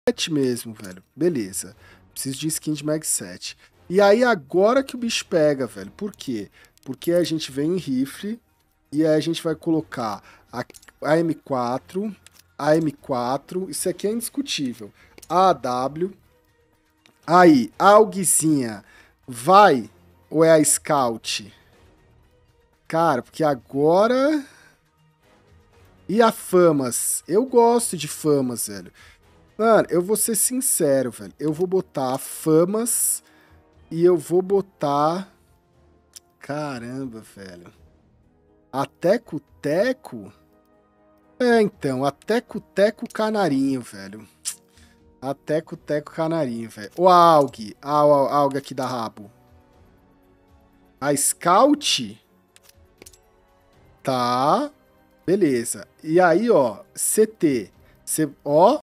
mesmo, velho. Beleza. Preciso de skin de Mag 7. E aí agora que o bicho pega, velho. Por quê? Porque a gente vem em rifle e aí a gente vai colocar a M4, a M4, isso aqui é indiscutível. A AW. Aí, a AUGzinha vai ou é a Scout? Cara, porque agora... E a Famas? Eu gosto de Famas, velho. Mano, eu vou ser sincero, velho. Eu vou botar Famas e eu vou botar... Caramba, velho. A Teco-Teco? É, então, a Teco-Teco Canarinho, velho. A Teco-Teco Canarinho, velho. Ou a AUG. A AUG aqui da rabo. A Scout? Tá. Beleza. E aí, ó, CT. Ó,